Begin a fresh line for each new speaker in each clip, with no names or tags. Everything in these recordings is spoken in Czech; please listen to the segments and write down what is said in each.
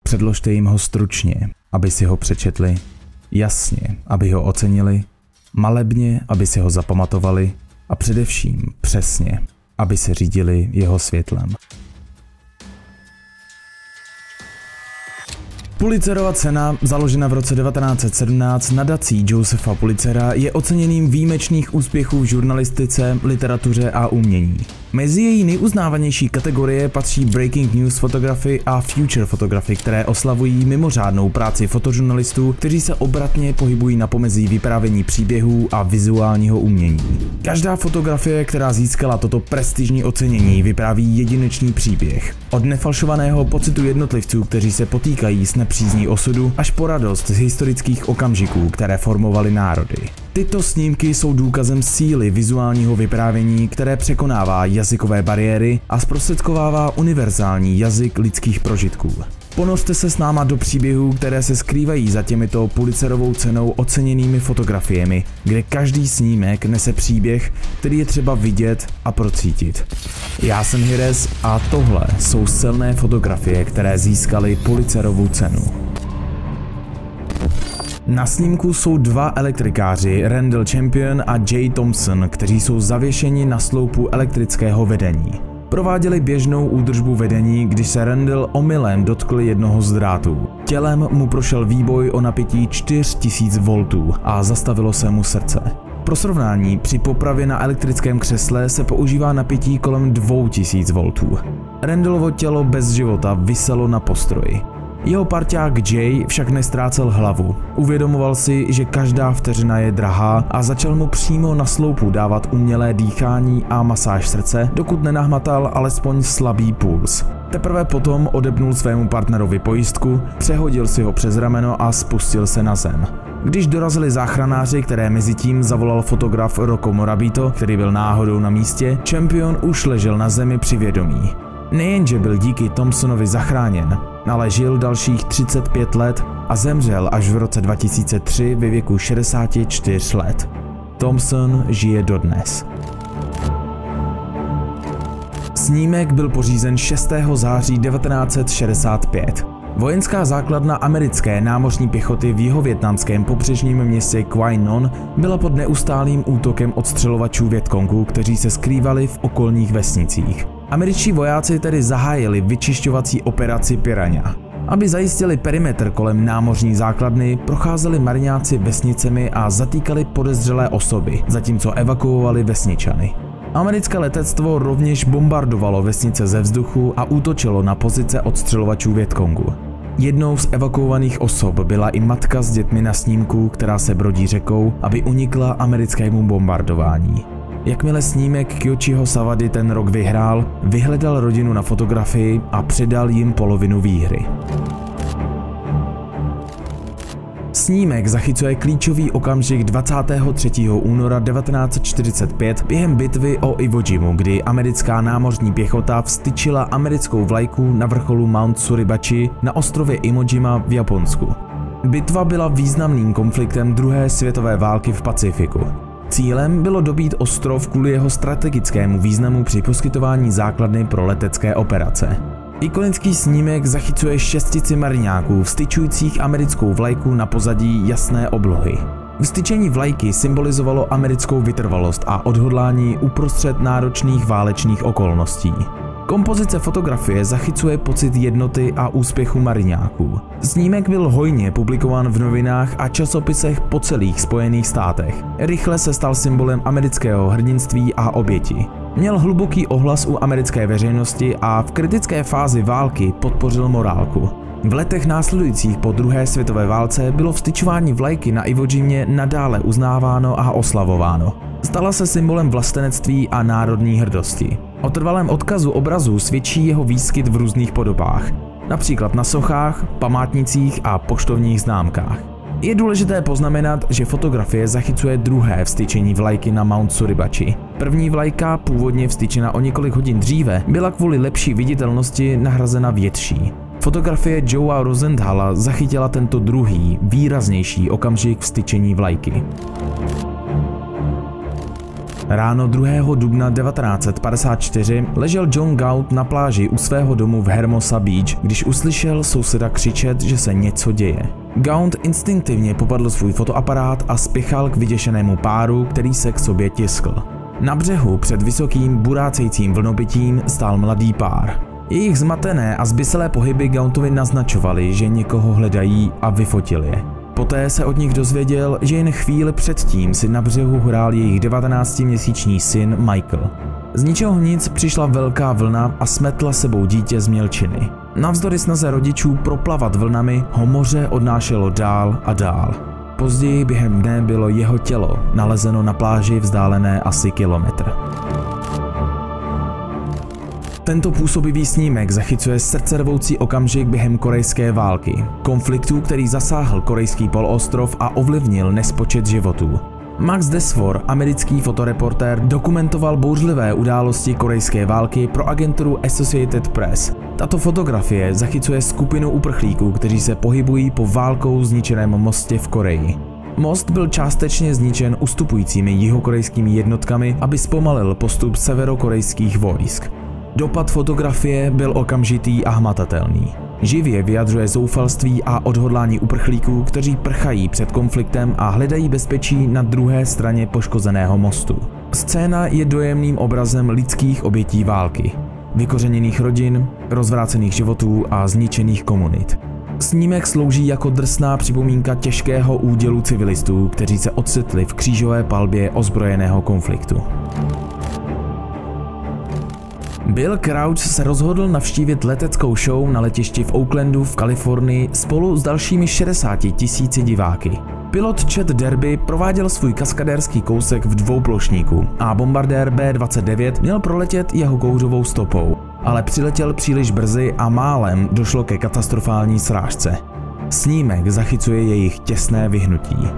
Předložte jim ho stručně, aby si ho přečetli, jasně, aby ho ocenili, malebně, aby si ho zapamatovali a především přesně, aby se řídili jeho světlem. Pulitzerova cena, založena v roce 1917 nadací Josepha Pulitzera, je oceněním výjimečných úspěchů v žurnalistice, literatuře a umění. Mezi její nejuznávanější kategorie patří Breaking News Photography a Future Photography, které oslavují mimořádnou práci fotožurnalistů, kteří se obratně pohybují na pomezí vyprávění příběhů a vizuálního umění. Každá fotografie, která získala toto prestižní ocenění, vypráví jedinečný příběh. Od nefalšovaného pocitu jednotlivců, kteří se potýkají s nepřízní osudu, až po radost z historických okamžiků, které formovaly národy. Tyto snímky jsou důkazem síly vizuálního vyprávění, které překonává jazykové bariéry a zprostředkovává univerzální jazyk lidských prožitků. Ponořte se s náma do příběhů, které se skrývají za těmito Pulitzerovou cenou oceněnými fotografiemi, kde každý snímek nese příběh, který je třeba vidět a procítit. Já jsem Hirez a tohle jsou silné fotografie, které získaly Pulitzerovu cenu. Na snímku jsou dva elektrikáři, Randall Champion a Jay Thompson, kteří jsou zavěšeni na sloupu elektrického vedení. Prováděli běžnou údržbu vedení, když se Randall omylem dotkl jednoho z drátů. Tělem mu prošel výboj o napětí 4000 V a zastavilo se mu srdce. Pro srovnání, při popravě na elektrickém křesle se používá napětí kolem 2000 V. Randallovo tělo bez života viselo na postroji. Jeho parťák Jay však nestrácel hlavu. Uvědomoval si, že každá vteřina je drahá a začal mu přímo na sloupu dávat umělé dýchání a masáž srdce, dokud nenahmatal alespoň slabý puls. Teprve potom odepnul svému partnerovi pojistku, přehodil si ho přes rameno a spustil se na zem. Když dorazili záchranáři, které mezitím zavolal fotograf Rocco Morabito, který byl náhodou na místě, Champion už ležel na zemi při vědomí. Nejenže byl díky Thompsonovi zachráněn, ale žil dalších 35 let a zemřel až v roce 2003 ve věku 64 let. Thompson žije dodnes. Snímek byl pořízen 6. září 1965. Vojenská základna americké námořní pěchoty v jihovietnamském pobřežním městě Quai Non byla pod neustálým útokem odstřelovačů Vietkongů, kteří se skrývali v okolních vesnicích. Američtí vojáci tedy zahájili vyčišťovací operaci Piranha. Aby zajistili perimetr kolem námořní základny, procházeli mariňáci vesnicemi a zatýkali podezřelé osoby, zatímco evakuovali vesničany. Americké letectvo rovněž bombardovalo vesnice ze vzduchu a útočilo na pozice odstřelovačů Vietkongu. Jednou z evakuovaných osob byla i matka s dětmi na snímku, která se brodí řekou, aby unikla americkému bombardování. Jakmile snímek Kyoichiho Sawady ten rok vyhrál, vyhledal rodinu na fotografii a předal jim polovinu výhry. Snímek zachycuje klíčový okamžik 23. února 1945 během bitvy o Iwo Jimu, kdy americká námořní pěchota vztyčila americkou vlajku na vrcholu Mount Suribachi na ostrově Iwo Jima v Japonsku. Bitva byla významným konfliktem druhé světové války v Pacifiku. Cílem bylo dobít ostrov kvůli jeho strategickému významu při poskytování základny pro letecké operace. Ikonický snímek zachycuje šestici mariňáků vztyčujících americkou vlajku na pozadí jasné oblohy. Vztyčení vlajky symbolizovalo americkou vytrvalost a odhodlání uprostřed náročných válečných okolností. Kompozice fotografie zachycuje pocit jednoty a úspěchu mariňáků. Snímek byl hojně publikován v novinách a časopisech po celých Spojených státech. Rychle se stal symbolem amerického hrdinství a oběti. Měl hluboký ohlas u americké veřejnosti a v kritické fázi války podpořil morálku. V letech následujících po druhé světové válce bylo vztyčování vlajky na Iwo Jimě nadále uznáváno a oslavováno. Stala se symbolem vlastenectví a národní hrdosti. O trvalém odkazu obrazů svědčí jeho výskyt v různých podobách, například na sochách, památnicích a poštovních známkách. Je důležité poznamenat, že fotografie zachycuje druhé vztyčení vlajky na Mount Suribachi. První vlajka, původně vztyčena o několik hodin dříve, byla kvůli lepší viditelnosti nahrazena větší. Fotografie Joea Rosenthala zachytila tento druhý, výraznější okamžik vztyčení vlajky. Ráno 2. dubna 1954 ležel John Gaunt na pláži u svého domu v Hermosa Beach, když uslyšel souseda křičet, že se něco děje. Gaunt instinktivně popadl svůj fotoaparát a spěchal k vyděšenému páru, který se k sobě tiskl. Na břehu před vysokým burácejícím vlnobytím stál mladý pár. Jejich zmatené a zbyselé pohyby Gauntovi naznačovaly, že někoho hledají, a vyfotil je. Poté se od nich dozvěděl, že jen chvíli předtím si na břehu hrál jejich 19měsíční syn Michael. Z ničeho nic přišla velká vlna a smetla sebou dítě z mělčiny. Navzdory snaze rodičů proplavat vlnami ho moře odnášelo dál a dál. Později během dne bylo jeho tělo nalezeno na pláži vzdálené asi kilometr. Tento působivý snímek zachycuje srdcervoucí okamžik během korejské války, konfliktu, který zasáhl korejský poloostrov a ovlivnil nespočet životů. Max Desvor, americký fotoreportér, dokumentoval bouřlivé události korejské války pro agenturu Associated Press. Tato fotografie zachycuje skupinu uprchlíků, kteří se pohybují po válkou zničeném mostě v Koreji. Most byl částečně zničen ustupujícími jihokorejskými jednotkami, aby zpomalil postup severokorejských vojsk. Dopad fotografie byl okamžitý a hmatatelný. Živě vyjadřuje zoufalství a odhodlání uprchlíků, kteří prchají před konfliktem a hledají bezpečí na druhé straně poškozeného mostu. Scéna je dojemným obrazem lidských obětí války, vykořeněných rodin, rozvrácených životů a zničených komunit. Snímek slouží jako drsná připomínka těžkého údělu civilistů, kteří se ocitli v křížové palbě ozbrojeného konfliktu. Bill Crouch se rozhodl navštívit leteckou show na letišti v Oaklandu v Kalifornii spolu s dalšími 60 000 diváky. Pilot Chad Derby prováděl svůj kaskadérský kousek v dvouplošníku a bombardér B-29 měl proletět jeho kouřovou stopou, ale přiletěl příliš brzy a málem došlo ke katastrofální srážce. Snímek zachycuje jejich těsné vyhnutí.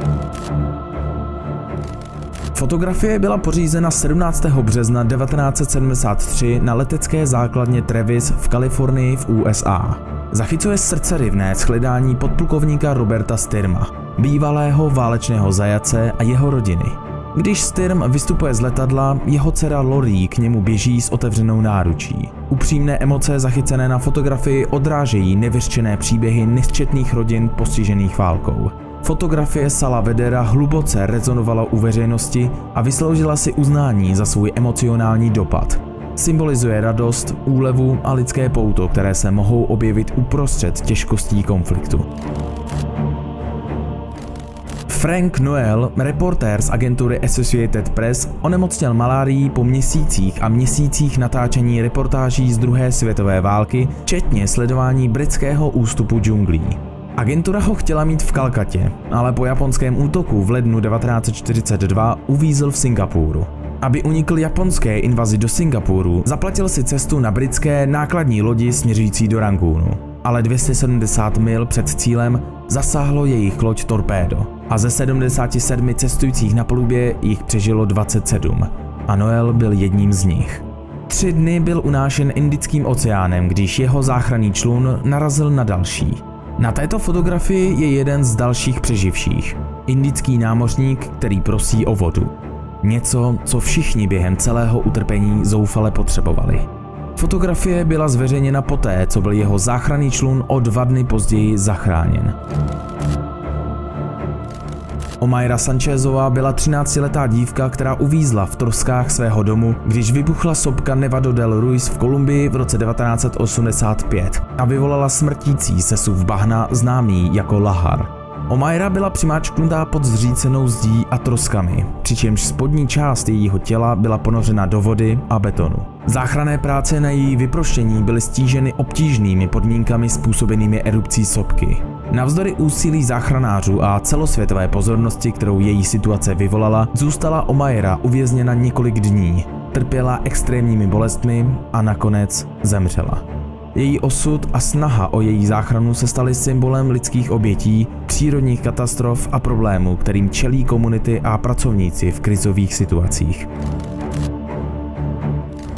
Fotografie byla pořízena 17. března 1973 na letecké základně Travis v Kalifornii v USA. Zachycuje srdceryvné shledání podplukovníka Roberta Sturma, bývalého válečného zajatce, a jeho rodiny. Když Sturm vystupuje z letadla, jeho dcera Lori k němu běží s otevřenou náručí. Upřímné emoce zachycené na fotografii odrážejí nevyřčené příběhy nesčetných rodin postižených válkou. Fotografie Sala Vedera hluboce rezonovala u veřejnosti a vysloužila si uznání za svůj emocionální dopad. Symbolizuje radost, úlevu a lidské pouto, které se mohou objevit uprostřed těžkostí konfliktu. Frank Noel, reportér z agentury Associated Press, onemocněl malárií po měsících a měsících natáčení reportáží z druhé světové války, včetně sledování britského ústupu džunglí. Agentura ho chtěla mít v Kalkatě, ale po japonském útoku v lednu 1942 uvízl v Singapuru. Aby unikl japonské invazi do Singapuru, zaplatil si cestu na britské nákladní lodi směřující do Rangúnu. Ale 270 mil před cílem zasáhlo jejich loď torpédo a ze 77 cestujících na palubě jich přežilo 27 a Noel byl jedním z nich. 3 dny byl unášen Indickým oceánem, když jeho záchranný člun narazil na další. Na této fotografii je jeden z dalších přeživších. Indický námořník, který prosí o vodu. Něco, co všichni během celého utrpení zoufale potřebovali. Fotografie byla zveřejněna poté, co byl jeho záchranný člun o 2 dny později zachráněn. Omaira Sanchezová byla 13letá dívka, která uvízla v troskách svého domu, když vybuchla sopka Nevado del Ruiz v Kolumbii v roce 1985 a vyvolala smrtící sesuv bahna známý jako lahar. Omaira byla přimáčknutá pod zřícenou zdí a troskami, přičemž spodní část jejího těla byla ponořena do vody a betonu. Záchranné práce na její vyproštění byly stíženy obtížnými podmínkami způsobenými erupcí sopky. Navzdory úsilí záchranářů a celosvětové pozornosti, kterou její situace vyvolala, zůstala Omaira uvězněna několik dní, trpěla extrémními bolestmi a nakonec zemřela. Její osud a snaha o její záchranu se staly symbolem lidských obětí, přírodních katastrof a problémů, kterým čelí komunity a pracovníci v krizových situacích.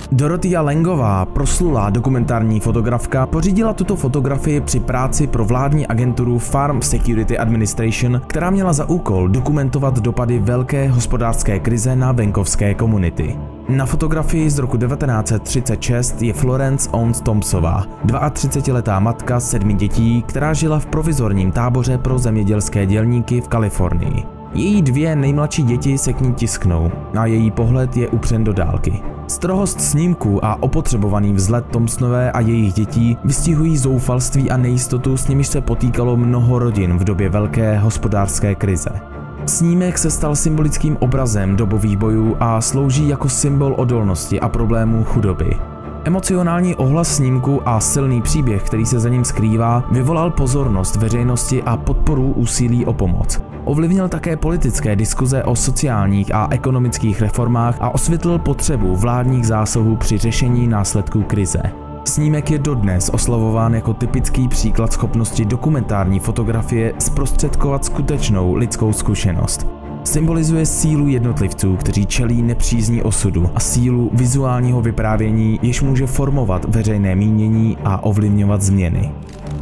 Dorothea Langová, proslulá dokumentární fotografka, pořídila tuto fotografii při práci pro vládní agenturu Farm Security Administration, která měla za úkol dokumentovat dopady velké hospodářské krize na venkovské komunity. Na fotografii z roku 1936 je Florence Owens Thompsová, 32letá matka 7 dětí, která žila v provizorním táboře pro zemědělské dělníky v Kalifornii. Její 2 nejmladší děti se k ní tisknou a její pohled je upřen do dálky. Strohost snímků a opotřebovaný vzhled Thompsonové a jejich dětí vystihují zoufalství a nejistotu, s nimiž se potýkalo mnoho rodin v době velké hospodářské krize. Snímek se stal symbolickým obrazem dobových bojů a slouží jako symbol odolnosti a problémů chudoby. Emocionální ohlas snímku a silný příběh, který se za ním skrývá, vyvolal pozornost veřejnosti a podporu úsilí o pomoc. Ovlivnil také politické diskuze o sociálních a ekonomických reformách a osvětlil potřebu vládních zásahů při řešení následků krize. Snímek je dodnes oslavován jako typický příklad schopnosti dokumentární fotografie zprostředkovat skutečnou lidskou zkušenost. Symbolizuje sílu jednotlivců, kteří čelí nepřízní osudu, a sílu vizuálního vyprávění, jež může formovat veřejné mínění a ovlivňovat změny.